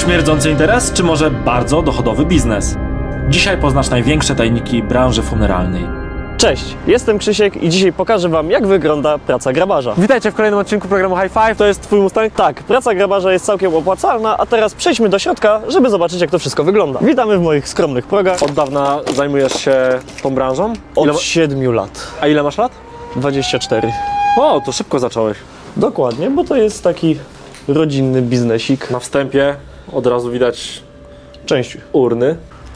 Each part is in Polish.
Śmierdzący interes, czy może bardzo dochodowy biznes? Dzisiaj poznasz największe tajniki branży funeralnej. Cześć, jestem Krzysiek i dzisiaj pokażę Wam, jak wygląda praca grabarza. Witajcie w kolejnym odcinku programu High Five. To jest Twój Mustang? Tak, praca grabarza jest całkiem opłacalna, a teraz przejdźmy do środka, żeby zobaczyć, jak to wszystko wygląda. Witamy w moich skromnych progach. Od dawna zajmujesz się tą branżą? Od 7 lat. A ile masz lat? 24. O, to szybko zacząłeś. Dokładnie, bo to jest taki rodzinny biznesik. Na wstępie od razu widać Część. urny.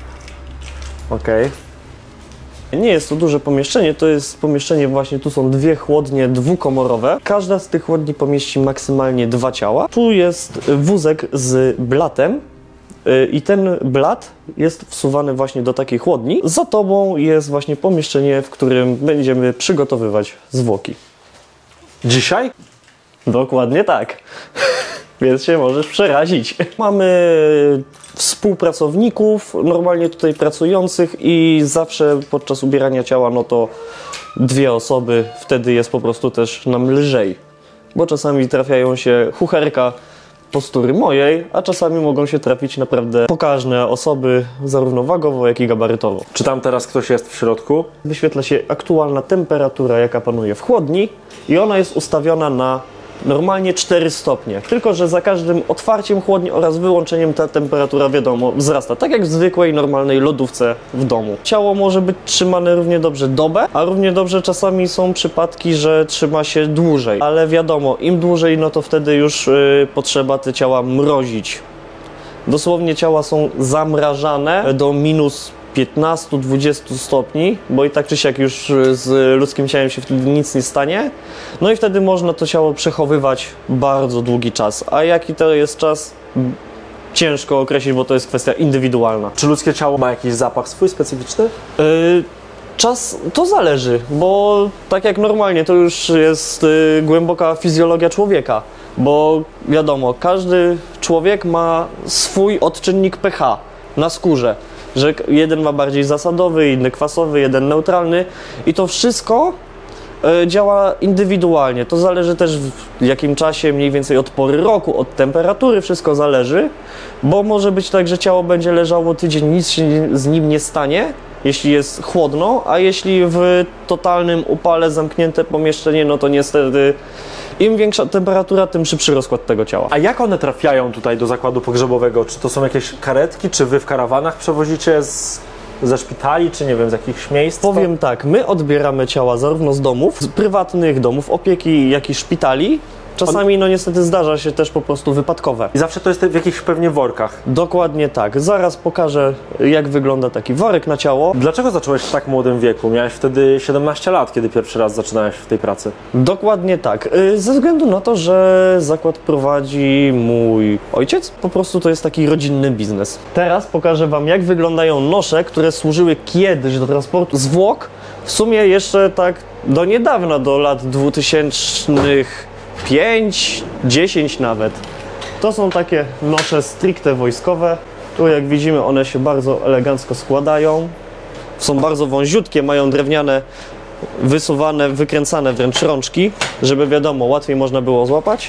Okej. Nie jest to duże pomieszczenie, to jest pomieszczenie właśnie, tu są dwie chłodnie dwukomorowe. Każda z tych chłodni pomieści maksymalnie 2 ciała. Tu jest wózek z blatem i ten blat jest wsuwany właśnie do takiej chłodni. Za tobą jest właśnie pomieszczenie, w którym będziemy przygotowywać zwłoki. Dzisiaj? Dokładnie tak. Więc się możesz przerazić. Mamy współpracowników, normalnie tutaj pracujących i zawsze podczas ubierania ciała, no to 2 osoby, wtedy jest po prostu też nam lżej. Bo czasami trafiają się chucherka postury mojej, a czasami mogą się trafić naprawdę pokaźne osoby, zarówno wagowo, jak i gabarytowo. Czy tam teraz ktoś jest w środku? Wyświetla się aktualna temperatura, jaka panuje w chłodni i ona jest ustawiona na normalnie 4 stopnie, tylko że za każdym otwarciem chłodni oraz wyłączeniem ta temperatura, wiadomo, wzrasta, tak jak w zwykłej, normalnej lodówce w domu. Ciało może być trzymane równie dobrze dobę, a równie dobrze czasami są przypadki, że trzyma się dłużej, ale wiadomo, im dłużej, no to wtedy już potrzeba te ciała mrozić. Dosłownie ciała są zamrażane do minus 15-20 stopni, bo i tak czy siak już z ludzkim ciałem się wtedy nic nie stanie. No i wtedy można to ciało przechowywać bardzo długi czas. A jaki to jest czas? Ciężko określić, bo to jest kwestia indywidualna. Czy ludzkie ciało ma jakiś zapach swój specyficzny? Czas to zależy, bo tak jak normalnie to już jest głęboka fizjologia człowieka, bo wiadomo, każdy człowiek ma swój odczynnik pH na skórze, że jeden ma bardziej zasadowy, inny kwasowy, jeden neutralny i to wszystko działa indywidualnie. To zależy też w jakim czasie, mniej więcej od pory roku, od temperatury, wszystko zależy, bo może być tak, że ciało będzie leżało tydzień, nic się z nim nie stanie, jeśli jest chłodno, a jeśli w totalnym upale zamknięte pomieszczenie, no to niestety im większa temperatura, tym szybszy rozkład tego ciała. A jak one trafiają tutaj do zakładu pogrzebowego? Czy to są jakieś karetki, czy wy w karawanach przewozicie ze szpitali, czy nie wiem, z jakichś miejsc? Powiem tak, my odbieramy ciała zarówno z domów, z prywatnych domów opieki, jak i szpitali. Czasami, no niestety zdarza się też po prostu wypadkowe. I zawsze to jest w jakichś pewnie workach. Dokładnie tak. Zaraz pokażę, jak wygląda taki worek na ciało. Dlaczego zacząłeś w tak młodym wieku? Miałeś wtedy 17 lat, kiedy pierwszy raz zaczynałeś w tej pracy. Dokładnie tak. Ze względu na to, że zakład prowadzi mój ojciec, po prostu to jest taki rodzinny biznes. Teraz pokażę Wam, jak wyglądają nosze, które służyły kiedyś do transportu zwłok. W sumie jeszcze tak do niedawna, do lat 2000. 5, 10 nawet. To są takie nosze stricte wojskowe. Tu jak widzimy, one się bardzo elegancko składają. Są bardzo wąziutkie, mają drewniane, wysuwane, wykręcane wręcz rączki, żeby wiadomo, łatwiej można było złapać.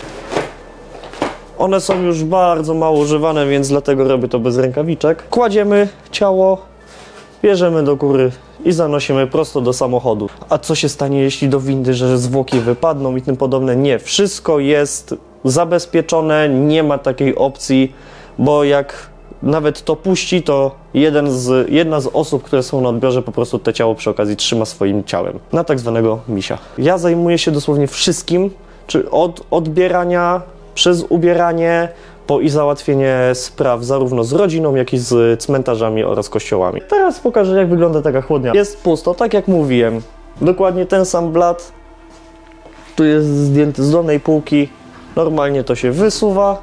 One są już bardzo mało używane, więc dlatego robię to bez rękawiczek. Kładziemy ciało, bierzemy do góry i zanosimy prosto do samochodu. A co się stanie, jeśli do windy, że zwłoki wypadną i tym podobne? Nie, wszystko jest zabezpieczone, nie ma takiej opcji, bo jak nawet to puści, to jedna z osób, które są na odbiorze, po prostu to ciało przy okazji trzyma swoim ciałem na tak zwanego misia. Ja zajmuję się dosłownie wszystkim, czy od odbierania, przez ubieranie, po i załatwienie spraw zarówno z rodziną, jak i z cmentarzami oraz kościołami. Teraz pokażę, jak wygląda taka chłodnia. Jest pusto, tak jak mówiłem. Dokładnie ten sam blat. Tu jest zdjęty z dolnej półki. Normalnie to się wysuwa.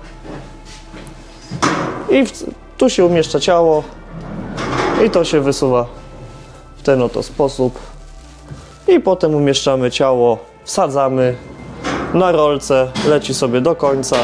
I tu się umieszcza ciało. I to się wysuwa w ten oto sposób. I potem umieszczamy ciało, wsadzamy na rolce, leci sobie do końca.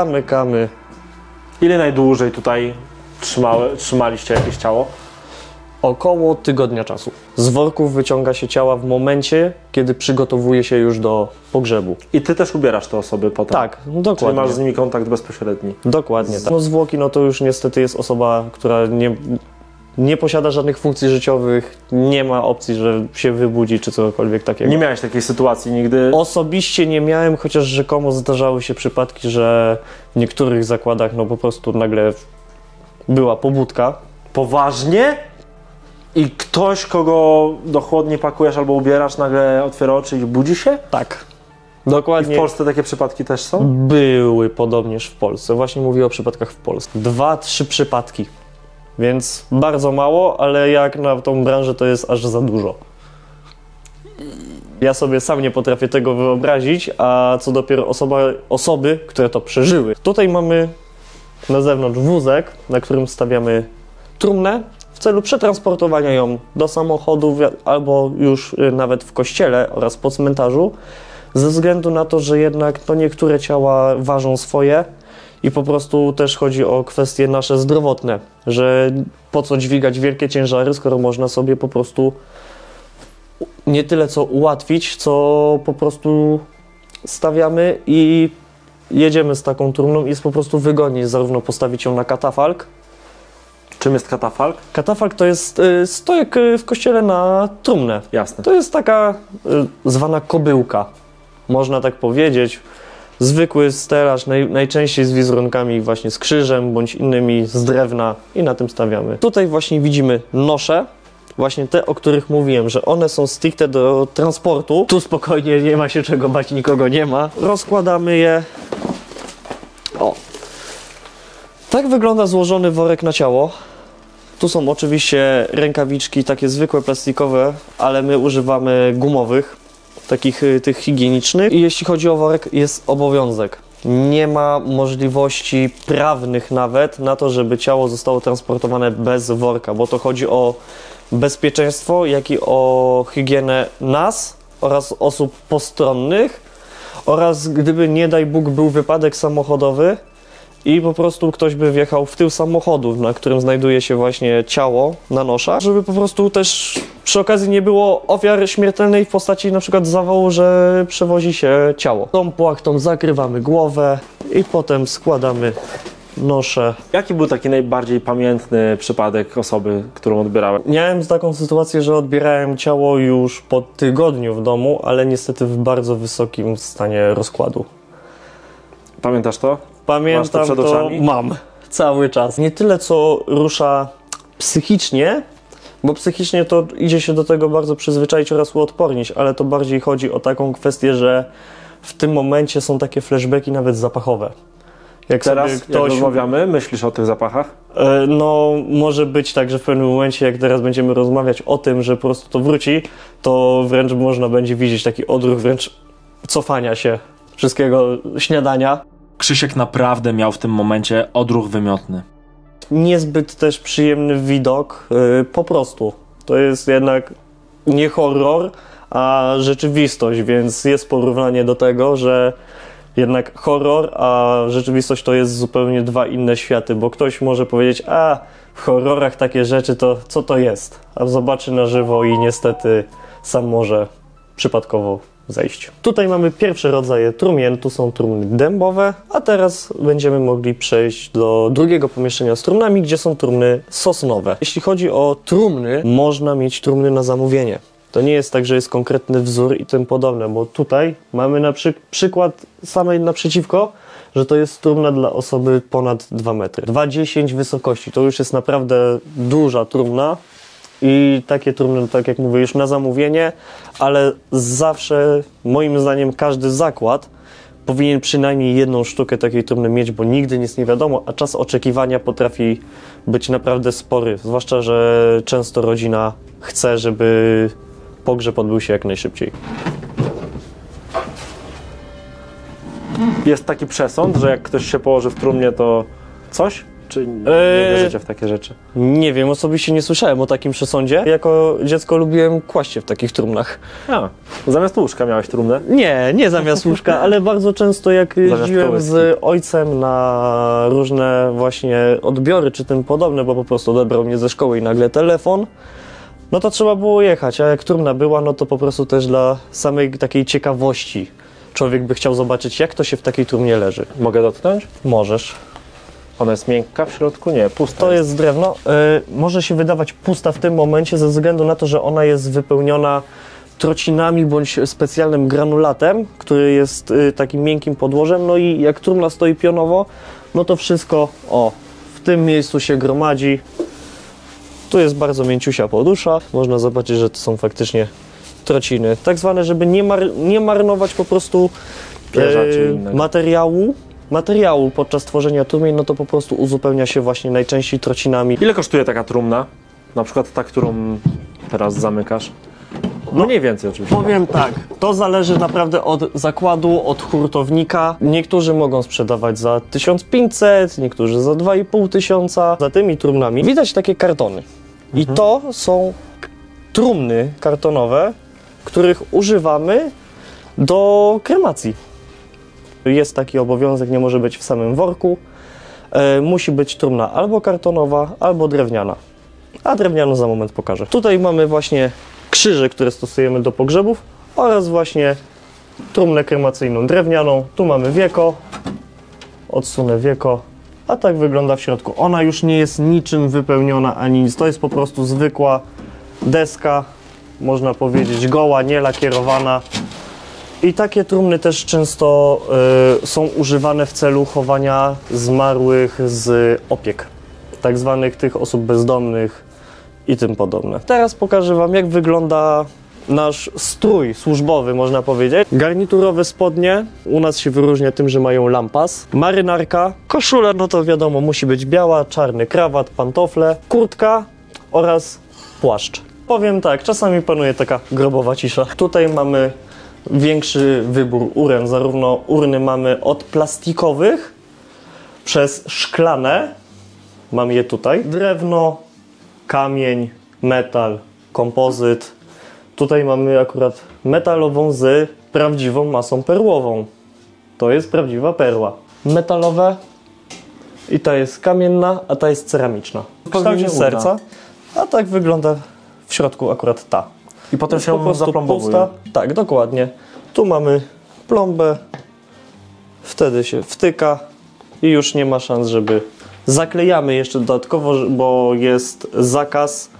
Zamykamy. Ile najdłużej tutaj trzymaliście jakieś ciało? Około tygodnia czasu. Z worków wyciąga się ciała w momencie, kiedy przygotowuje się już do pogrzebu. I ty też ubierasz te osoby potem? Tak, Czyli dokładnie. masz z nimi kontakt bezpośredni? Dokładnie tak. No zwłoki, no to już niestety jest osoba, która nie posiada żadnych funkcji życiowych, nie ma opcji, że się wybudzi czy cokolwiek takiego. Nie miałeś takiej sytuacji nigdy? Osobiście nie miałem, chociaż rzekomo zdarzały się przypadki, że w niektórych zakładach no po prostu nagle była pobudka. Poważnie? I ktoś, kogo do chłodni pakujesz albo ubierasz, nagle otwiera oczy i budzi się? Tak. I Dokładnie. w Polsce takie przypadki też są? Były podobnież w Polsce. Właśnie mówię o przypadkach w Polsce. 2-3 przypadki. Więc bardzo mało, ale jak na tą branżę to jest aż za dużo. Ja sobie sam nie potrafię tego wyobrazić, a co dopiero osoby, które to przeżyły. Tutaj mamy na zewnątrz wózek, na którym stawiamy trumnę w celu przetransportowania ją do samochodu albo już nawet w kościele oraz po cmentarzu, ze względu na to, że jednak to niektóre ciała ważą swoje i po prostu też chodzi o kwestie nasze zdrowotne, że po co dźwigać wielkie ciężary, skoro można sobie po prostu nie tyle co ułatwić, co po prostu stawiamy i jedziemy z taką trumną i jest po prostu wygodniej zarówno postawić ją na katafalk. Czym jest katafalk? Katafalk to jest stojak w kościele na trumnę. Jasne. To jest taka zwana kobyłka, można tak powiedzieć. Zwykły stelaż, najczęściej z wizerunkami właśnie z krzyżem, bądź innymi z drewna i na tym stawiamy. Tutaj właśnie widzimy nosze, właśnie te, o których mówiłem, że one są stricte do transportu. Tu spokojnie, nie ma się czego bać, nikogo nie ma. Rozkładamy je. O. Tak wygląda złożony worek na ciało. Tu są oczywiście rękawiczki takie zwykłe, plastikowe, ale my używamy gumowych, takich tych higienicznych. I jeśli chodzi o worek, jest obowiązek. Nie ma możliwości prawnych nawet na to, żeby ciało zostało transportowane bez worka, bo to chodzi o bezpieczeństwo, jak i o higienę nas oraz osób postronnych oraz gdyby nie daj Bóg był wypadek samochodowy i po prostu ktoś by wjechał w tył samochodu, na którym znajduje się właśnie ciało na noszach, żeby po prostu też przy okazji nie było ofiar śmiertelnej w postaci na przykład zawału, że przewozi się ciało. Tą płachtą zakrywamy głowę i potem składamy nosze. Jaki był taki najbardziej pamiętny przypadek osoby, którą odbierałem? Miałem taką sytuację, że odbierałem ciało już po tygodniu w domu, ale niestety w bardzo wysokim stanie rozkładu. Pamiętasz to? Pamiętam Masz to przed oczami? mam cały czas. Nie tyle co rusza psychicznie, bo psychicznie to idzie się do tego bardzo przyzwyczaić oraz uodpornić, ale to bardziej chodzi o taką kwestię, że w tym momencie są takie flashbacki nawet zapachowe. Jak Teraz, sobie jak rozmawiamy, myślisz o tych zapachach? No, może być tak, że w pewnym momencie, jak teraz będziemy rozmawiać o tym, że po prostu to wróci, to wręcz można będzie widzieć taki odruch wręcz cofania się wszystkiego śniadania. Krzysiek naprawdę miał w tym momencie odruch wymiotny. Niezbyt też przyjemny widok, po prostu. To jest jednak nie horror, a rzeczywistość, więc jest porównanie do tego, że jednak horror, a rzeczywistość to jest zupełnie dwa inne światy, bo ktoś może powiedzieć, a w horrorach takie rzeczy to co to jest? A zobaczy na żywo i niestety sam może przypadkowo zejść. Tutaj mamy pierwsze rodzaje trumien, tu są trumny dębowe, a teraz będziemy mogli przejść do drugiego pomieszczenia z trumnami, gdzie są trumny sosnowe. Jeśli chodzi o trumny, można mieć trumny na zamówienie. To nie jest tak, że jest konkretny wzór i tym podobne, bo tutaj mamy na przykład samej naprzeciwko, że to jest trumna dla osoby ponad 2 metry. 2,10 wysokości, to już jest naprawdę duża trumna i takie trumny, tak jak mówię, już na zamówienie, ale zawsze, moim zdaniem, każdy zakład powinien przynajmniej jedną sztukę takiej trumny mieć, bo nigdy nic nie wiadomo, a czas oczekiwania potrafi być naprawdę spory, zwłaszcza, że często rodzina chce, żeby pogrzeb odbył się jak najszybciej. Jest taki przesąd, że jak ktoś się położy w trumnie, to coś? Czy nie wierzycie w takie rzeczy? Nie wiem, osobiście nie słyszałem o takim przesądzie. Jako dziecko lubiłem kłaść się w takich trumnach. A, zamiast łóżka miałeś trumnę? Nie zamiast łóżka, ale bardzo często jak jeździłem kołyski. z ojcem na różne właśnie odbiory czy tym podobne, bo po prostu odebrał mnie ze szkoły i nagle telefon, no to trzeba było jechać, a jak trumna była, no to po prostu też dla samej takiej ciekawości człowiek by chciał zobaczyć, jak to się w takiej trumnie leży. Mogę dotknąć? Możesz. Ona jest miękka w środku? Nie, pusta. To jest drewno. Może się wydawać pusta w tym momencie ze względu na to, że ona jest wypełniona trocinami bądź specjalnym granulatem, który jest takim miękkim podłożem. No i jak trumna stoi pionowo, no to wszystko w tym miejscu się gromadzi. Tu jest bardzo mięciusia podusza. Można zobaczyć, że to są faktycznie trociny. Tak zwane, żeby nie marnować po prostu Pierza czy innego. materiału podczas tworzenia trumien, no to po prostu uzupełnia się właśnie najczęściej trocinami. Ile kosztuje taka trumna? Na przykład ta, którą teraz zamykasz? No mniej więcej oczywiście. Powiem tak, to zależy naprawdę od zakładu, od hurtownika. Niektórzy mogą sprzedawać za 1500, niektórzy za 2500. Za tymi trumnami widać takie kartony. I to są trumny kartonowe, których używamy do kremacji. Jest taki obowiązek, nie może być w samym worku. Musi być trumna albo kartonowa, albo drewniana. A drewnianą za moment pokażę. Tutaj mamy właśnie krzyże, które stosujemy do pogrzebów oraz właśnie trumnę kremacyjną drewnianą. Tu mamy wieko. Odsunę wieko. A tak wygląda w środku. Ona już nie jest niczym wypełniona ani nic. To jest po prostu zwykła deska, można powiedzieć goła, nie lakierowana. I takie trumny też często są używane w celu chowania zmarłych z opiek, tak zwanych tych osób bezdomnych i tym podobne. Teraz pokażę Wam, jak wygląda nasz strój służbowy, można powiedzieć. Garniturowe spodnie u nas się wyróżnia tym, że mają lampas. Marynarka, koszula, no to wiadomo, musi być biała, czarny krawat, pantofle, kurtka oraz płaszcz. Powiem tak, czasami panuje taka grobowa cisza. Tutaj mamy większy wybór uren, zarówno urny mamy od plastikowych przez szklane, mamy je tutaj, drewno, kamień, metal, kompozyt. Tutaj mamy akurat metalową z prawdziwą masą perłową. To jest prawdziwa perła. Metalowe i ta jest kamienna, a ta jest ceramiczna. W kształcie serca, a tak wygląda w środku akurat ta. I potem się Po prostu zaplombowuje. pusta. Tak, dokładnie. Tu mamy plombę, wtedy się wtyka i już nie ma szans, żeby... Zaklejamy jeszcze dodatkowo, bo jest zakaz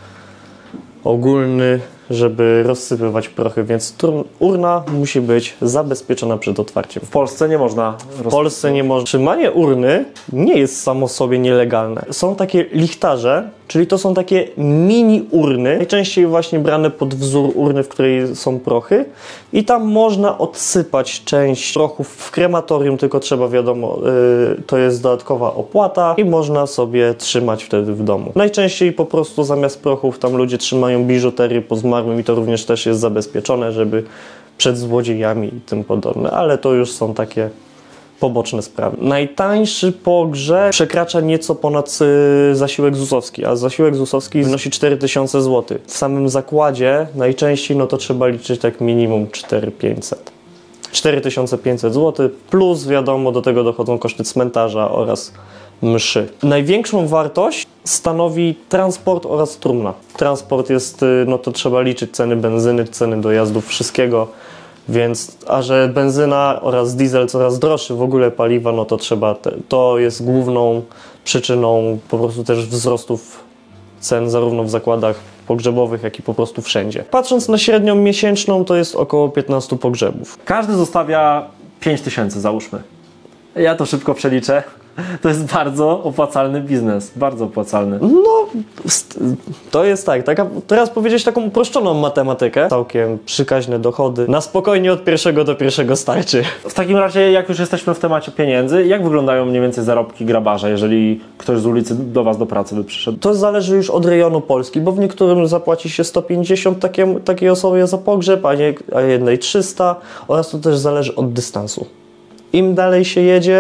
ogólny, żeby rozsypywać prochy, więc urna musi być zabezpieczona przed otwarciem. W Polsce nie można W Polsce nie można. Trzymanie urny nie jest samo sobie nielegalne. Są takie lichtarze, czyli to są takie mini urny, najczęściej właśnie brane pod wzór urny, w której są prochy i tam można odsypać część prochów w krematorium, tylko trzeba, wiadomo, to jest dodatkowa opłata i można sobie trzymać wtedy w domu. Najczęściej po prostu zamiast prochów tam ludzie trzymają biżuterię po zmarłym i to również też jest zabezpieczone, żeby przed złodziejami i tym podobne, ale to już są takie poboczne sprawy. Najtańszy pogrzeb przekracza nieco ponad zasiłek ZUS-owski, a zasiłek ZUS-owski wynosi 4000 zł. W samym zakładzie najczęściej no to trzeba liczyć tak minimum 4500. 4500 zł plus wiadomo do tego dochodzą koszty cmentarza oraz mszy. Największą wartość stanowi transport oraz trumna. Transport jest, no to trzeba liczyć ceny benzyny, ceny dojazdów, wszystkiego. Więc, a że benzyna oraz diesel coraz droższy, w ogóle paliwa, no to trzeba, to jest główną przyczyną po prostu też wzrostów cen zarówno w zakładach pogrzebowych, jak i po prostu wszędzie. Patrząc na średnią miesięczną, to jest około 15 pogrzebów. Każdy zostawia 5000, załóżmy. Ja to szybko przeliczę. To jest bardzo opłacalny biznes. Bardzo opłacalny. No, to jest tak, teraz powiedzieć taką uproszczoną matematykę. Całkiem przykaźne dochody. Na spokojnie od pierwszego do pierwszego starczy. W takim razie, jak już jesteśmy w temacie pieniędzy, jak wyglądają mniej więcej zarobki grabarza, jeżeli ktoś z ulicy do Was do pracy by przyszedł? To zależy już od rejonu Polski, bo w niektórym zapłaci się 150 takiej osobie za pogrzeb, a jednej 300 oraz to też zależy od dystansu. Im dalej się jedzie,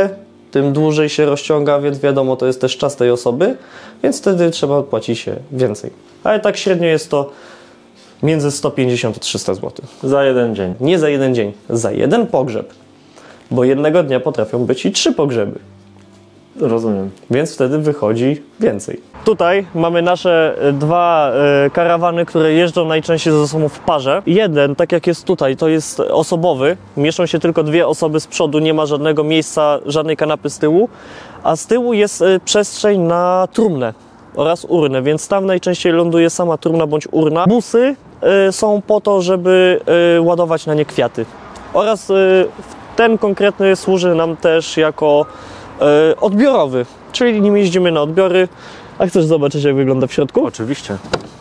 tym dłużej się rozciąga, więc wiadomo, to jest też czas tej osoby, więc wtedy trzeba płacić się więcej. Ale tak średnio jest to między 150 a 300 zł. Za jeden dzień. Nie za jeden dzień, za jeden pogrzeb. Bo jednego dnia potrafią być i 3 pogrzeby. Rozumiem. Więc wtedy wychodzi więcej. Tutaj mamy nasze 2 karawany, które jeżdżą najczęściej ze sobą w parze. Jeden, tak jak jest tutaj, to jest osobowy. Mieszczą się tylko 2 osoby z przodu, nie ma żadnego miejsca, żadnej kanapy z tyłu. A z tyłu jest przestrzeń na trumnę oraz urnę, więc tam najczęściej ląduje sama trumna bądź urna. Busy są po to, żeby ładować na nie kwiaty. Oraz ten konkretny służy nam też jako odbiorowy, czyli nim jeździmy na odbiory. A chcesz zobaczyć, jak wygląda w środku? Oczywiście.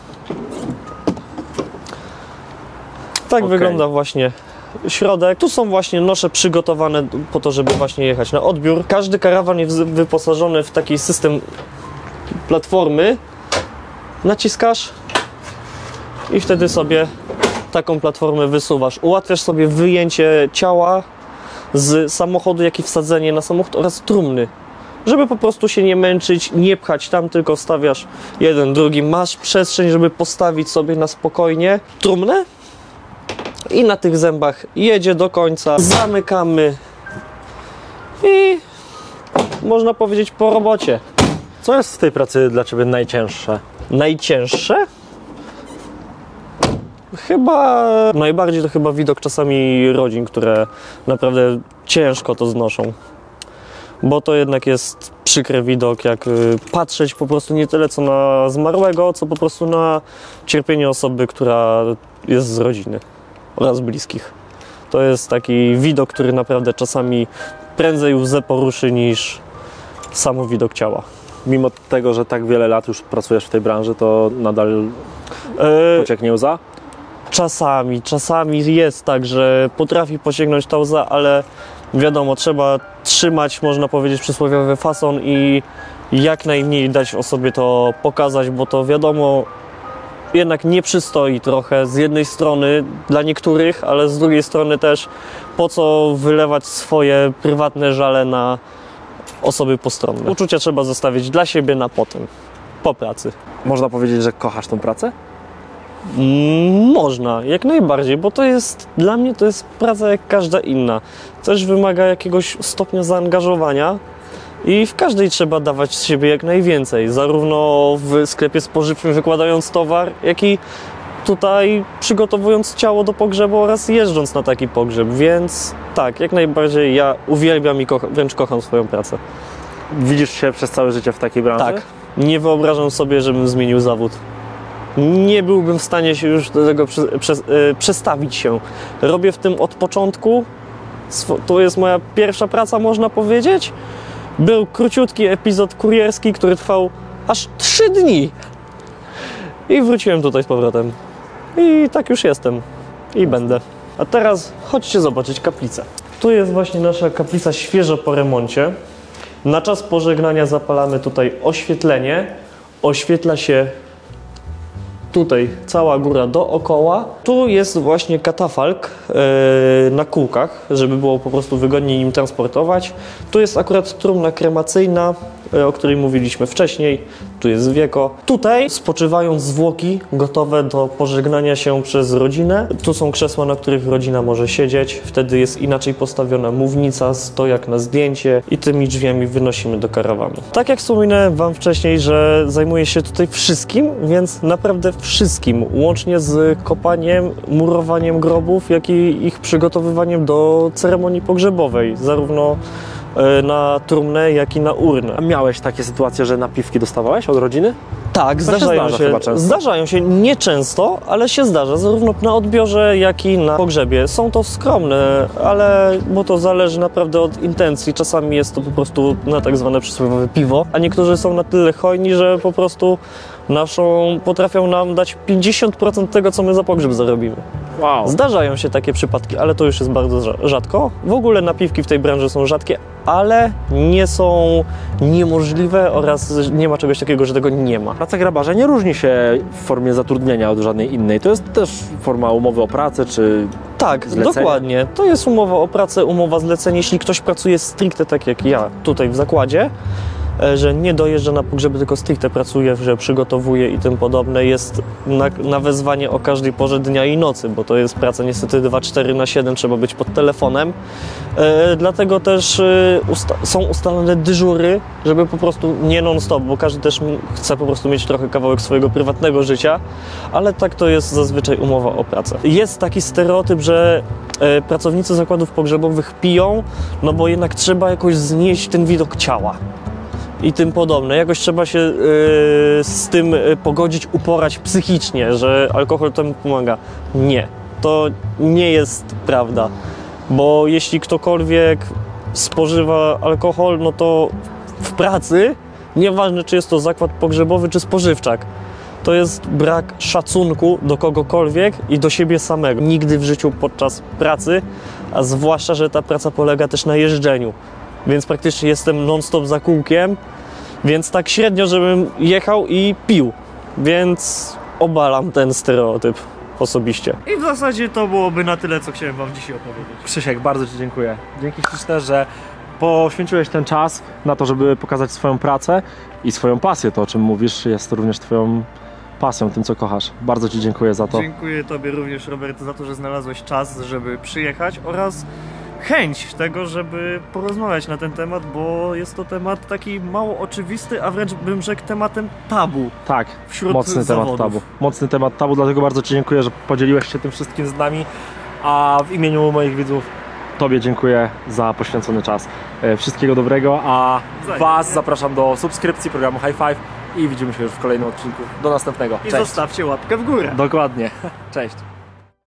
Tak wygląda właśnie środek. Tu są właśnie nosze przygotowane po to, żeby właśnie jechać na odbiór. Każdy karawan jest wyposażony w taki system platformy. Naciskasz i wtedy sobie taką platformę wysuwasz. Ułatwiasz sobie wyjęcie ciała z samochodu, jak i wsadzenie na samochód oraz trumny. Żeby po prostu się nie męczyć, nie pchać tam, tylko wstawiasz jeden, drugi. Masz przestrzeń, żeby postawić sobie na spokojnie trumnę i na tych zębach jedzie do końca. Zamykamy i można powiedzieć po robocie. Co jest w tej pracy dla Ciebie najcięższe? Najcięższe? Chyba najbardziej to chyba widok czasami rodzin, które naprawdę ciężko to znoszą. Bo to jednak jest przykry widok, jak patrzeć po prostu nie tyle co na zmarłego, co po prostu na cierpienie osoby, która jest z rodziny oraz bliskich. To jest taki widok, który naprawdę czasami prędzej łzę poruszy niż sam widok ciała. Mimo tego, że tak wiele lat już pracujesz w tej branży, to nadal pocieknie łza? Czasami jest tak, że potrafi pociągnąć ta łza, ale wiadomo, trzeba trzymać, można powiedzieć, przysłowiowy fason i jak najmniej dać osobie to pokazać, bo to wiadomo, jednak nie przystoi trochę z jednej strony dla niektórych, ale z drugiej strony też po co wylewać swoje prywatne żale na osoby postronne. Uczucia trzeba zostawić dla siebie na potem, po pracy. Można powiedzieć, że kochasz tą pracę? Można, jak najbardziej, bo to jest, dla mnie to jest praca jak każda inna. Też wymaga jakiegoś stopnia zaangażowania i w każdej trzeba dawać z siebie jak najwięcej. Zarówno w sklepie spożywczym wykładając towar, jak i tutaj przygotowując ciało do pogrzebu oraz jeżdżąc na taki pogrzeb. Więc tak, jak najbardziej ja uwielbiam i wręcz kocham swoją pracę. Widzisz się przez całe życie w takiej branży? Tak, nie wyobrażam sobie, żebym zmienił zawód. Nie byłbym w stanie się już do tego przestawić się. Robię w tym od początku. To jest moja pierwsza praca, można powiedzieć. Był króciutki epizod kurierski, który trwał aż 3 dni. I wróciłem tutaj z powrotem. I tak już jestem. I będę. A teraz chodźcie zobaczyć kaplicę. Tu jest właśnie nasza kaplica świeżo po remoncie. Na czas pożegnania zapalamy tutaj oświetlenie. Oświetla się tutaj cała góra dookoła. Tu jest właśnie katafalk na kółkach, żeby było po prostu wygodniej nim transportować. Tu jest akurat trumna kremacyjna, o której mówiliśmy wcześniej. Tu jest wieko. Tutaj spoczywają zwłoki gotowe do pożegnania się przez rodzinę. Tu są krzesła, na których rodzina może siedzieć. Wtedy jest inaczej postawiona mównica, stojak na zdjęcie i tymi drzwiami wynosimy do karawanu. Tak jak wspominałem Wam wcześniej, że zajmuję się tutaj wszystkim, więc naprawdę wszystkim, łącznie z kopaniem, murowaniem grobów, jak i ich przygotowywaniem do ceremonii pogrzebowej, zarówno na trumnę, jak i na urnę. A miałeś takie sytuacje, że napiwki dostawałeś od rodziny? Tak, zdarza chyba często. Zdarzają się, nie często, ale się zdarza, zarówno na odbiorze, jak i na pogrzebie. Są to skromne, ale bo to zależy naprawdę od intencji. Czasami jest to po prostu na tak zwane przysłowiowe piwo, a niektórzy są na tyle hojni, że po prostu potrafią nam dać 50% tego, co my za pogrzeb zarobimy. Wow. Zdarzają się takie przypadki, ale to już jest bardzo rzadko. W ogóle napiwki w tej branży są rzadkie, ale nie są niemożliwe oraz nie ma czegoś takiego, że tego nie ma. Praca grabarza nie różni się w formie zatrudnienia od żadnej innej. To jest też forma umowy o pracę, czy Tak, Zlecenie? dokładnie. To jest umowa o pracę, umowa zlecenie. Jeśli ktoś pracuje stricte tak jak ja tutaj w zakładzie, że nie dojeżdża na pogrzeby, tylko stricte pracuje, że przygotowuje i tym podobne, jest na wezwanie o każdej porze dnia i nocy, bo to jest praca niestety 24/7, trzeba być pod telefonem. Dlatego też są ustalone dyżury, żeby po prostu nie non-stop, bo każdy też chce po prostu mieć trochę kawałek swojego prywatnego życia, ale tak to jest zazwyczaj umowa o pracę. Jest taki stereotyp, że pracownicy zakładów pogrzebowych piją, no bo jednak trzeba jakoś znieść ten widok ciała i tym podobne. Jakoś trzeba się z tym pogodzić, uporać psychicznie, że alkohol temu pomaga. Nie, to nie jest prawda, bo jeśli ktokolwiek spożywa alkohol, no to w pracy, nieważne czy jest to zakład pogrzebowy czy spożywczak, to jest brak szacunku do kogokolwiek i do siebie samego. Nigdy w życiu podczas pracy, a zwłaszcza, że ta praca polega też na jeżdżeniu. Więc praktycznie jestem non-stop za kółkiem, więc tak średnio, żebym jechał i pił. Więc obalam ten stereotyp osobiście. I w zasadzie to byłoby na tyle, co chciałem wam dzisiaj opowiedzieć. Krzysiek, bardzo Ci dziękuję. Dzięki śliczne, że poświęciłeś ten czas na to, żeby pokazać swoją pracę i swoją pasję. To, o czym mówisz, jest również Twoją pasją, tym, co kochasz. Bardzo Ci dziękuję za to. Dziękuję Tobie również, Robert, za to, że znalazłeś czas, żeby przyjechać oraz chęć tego, żeby porozmawiać na ten temat, bo jest to temat taki mało oczywisty, a wręcz bym rzekł tematem tabu. Tak, Wśród mocny zawodów. temat tabu. Mocny temat tabu, dlatego bardzo Ci dziękuję, że podzieliłeś się tym wszystkim z nami, a w imieniu moich widzów Tobie dziękuję za poświęcony czas. Wszystkiego dobrego, a Was zapraszam do subskrypcji programu High Five i widzimy się już w kolejnym odcinku. Do następnego. I Cześć. zostawcie łapkę w górę. Dokładnie. Cześć.